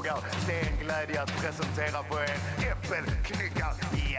dagar. Det är en glädje att presentera för er äppelknyckar. Ja!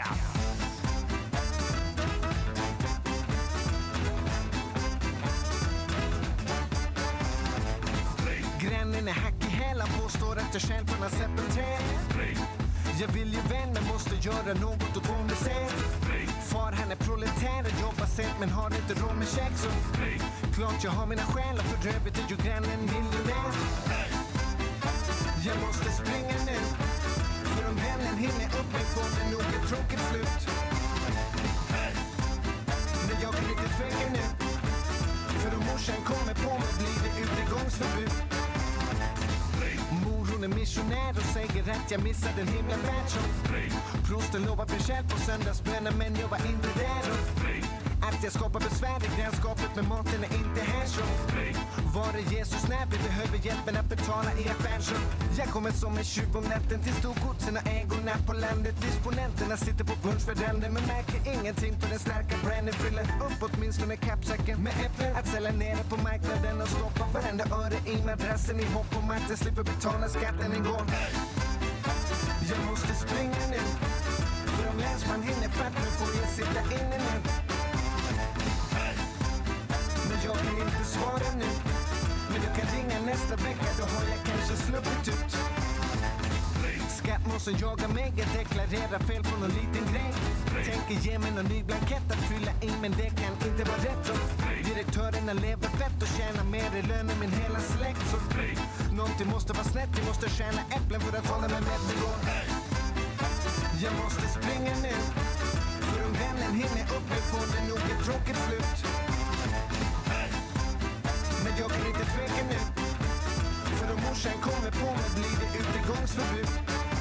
Grannen är hack i häla, påstår att jag själv på något äppelträd. Jag vill ju vän men måste göra något åt vår misär. Far han är proletär och jobbar sent men har inte råd med käk. Så klart jag har mina själar, för övrigt är ju grannen miljonär. Jag måste springa nu, för om vännen hinner upp mig får det nog ett tråkigt slut. Men jag kan inte tveka nu, för om morsan kommer på mig blir det utegångsförbud. Hon är missionär och säger att jag missade en himla värld. Prosten lovar mig själv på söndagsbönen men jag var inte där. Att jag skapar besvär i grannskapet med maten är inte här så. Var är Jesus när vi behöver hjälpen att betala i affären så. Jag kommer som en tjuv om natten till storgodsen och ägorna på landet. Disponenterna sitter på bundsföräldern men märker ingenting på den starka branden. Fyller upp åtminstone kappsäcken med äpplen. Att sälja nere på marknaden och stoppa varenda öre i madrassen i hopp om att jag slipper betala skatten en gång. Jag måste springa nu, för om länsman hinner fatt nu får jag sitta inne nu. Men jag kan inte svara nu, men du kan ringa nästa vecka, då har jag kanske sluppit ut. Skattmåsen jagar mig, jag deklarerar fel på någon liten grej. Tänker ge mig någon ny blankett att fylla in, men det kan inte vara rätt då. Direktörerna lever fett och tjänar mer i lön än min hela släkt. Så någonting måste vara snett, vi måste tjäna äpplen för att hålla mig med det går. Jag måste springa nu, för om vännen hinner upp mig får det nog ett tråkigt slut. Men jag kan inte tveka nu, för om morsan kommer på mig blir det utegångsförbud.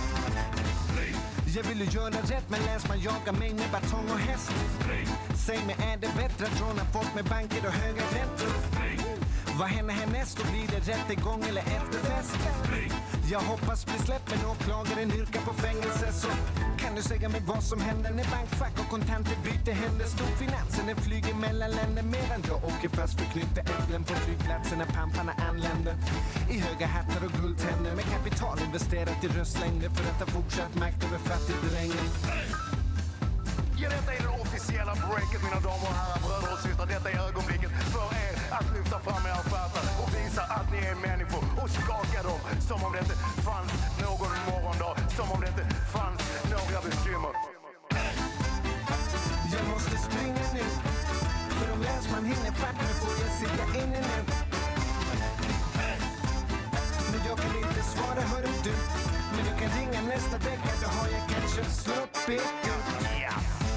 Jag vill ju göra rätt men länsman jagar mig med batong och häst. Säg mig, är det bättre att råna folk med banker och höga räntor? Vad händer härnäst? Då blir det rättegång eller efterfest? Jag hoppas bli släppt men åklagaren yrkar på fängelse. Så kan du säga mig vad som händer när bankfack och kontanter byter händer? Storfinansen flyger mellan länder medan jag åker fast förknyckta äpplen på flygplatsen när pamparna anländer. I höga hattar och guldtänder med kapital investerat i röstlängder för att ha fortsatt makt över fattigdrängen. Ja, detta är det officiella breaket, mina damer och herrar, bröder och systrar. Detta är ögonblicket för er att lyfta fram era fötter och visa att ni är människor och skaka dem som om det inte fanns någon morgondag, som om det inte fanns några bekymmer. Jag måste springa nu, för om länsman hinner fatt nu får jag sitta inne nu. Men jag kan inte svara, hör du. Men du kan ringa nästa vecka, då har jag kanske sluppit ut. Ja.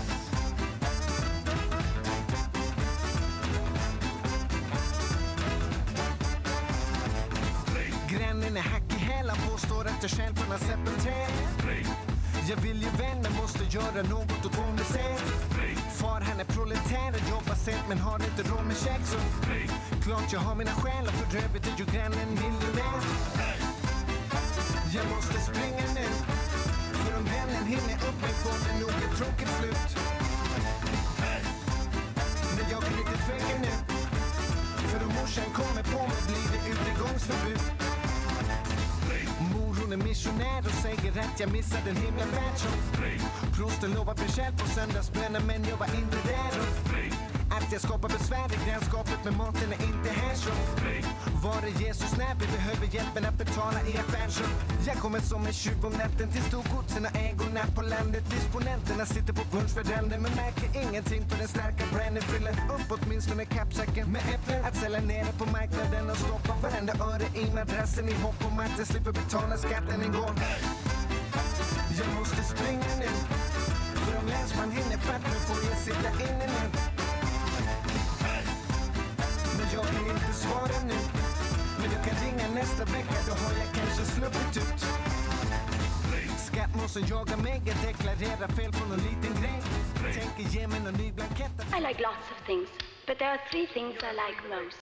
Grannen är hack i häla, påstår att jag själv på något äppelträd. Jag vill ju vän men måste göra något åt vår misär. Far han är proletär och jobbar sent men har inte råd med käk. Så klart jag har mina själar, för övrigt är ju grannen miljonär. Jag måste springa nu, för om vännen hinner upp mig får det nog ett tråkigt slut. Men jag kan inte tveka nu, för om morsan kommer på mig blir det utegångsförbud. Hon är missionär och säger att jag missade en himla värld. Prosten lovar mig själv på söndagsbönen men jag var inte där. Att jag skapar besvär i grannskapet med maten är inte här så. Var är Jesus när vi behöver hjälpen att betala i affären så. Jag kommer som en tjuv om natten till storgodsen och ägorna på landet. Disponenterna sitter på bundsföräldern men märker ingenting på den starka branden. Fyller upp åtminstone kappsäcken med äpplen. Att sälja nere på marknaden och stoppa varenda öre i madrassen i hopp om att jag slipper betala skatten en gång. Jag måste springa nu, för om länsman hinner fatt nu får jag sitta inne nu. Men jag kan inte svara nu, men du kan ringa nästa vecka, då har jag kanske sluppit ut. Skattmåsen jagar mig, jag deklarerar fel på någon liten grej. Tänker ge mig någon ny blankett. I like lots of things, but there are 3 things I like most.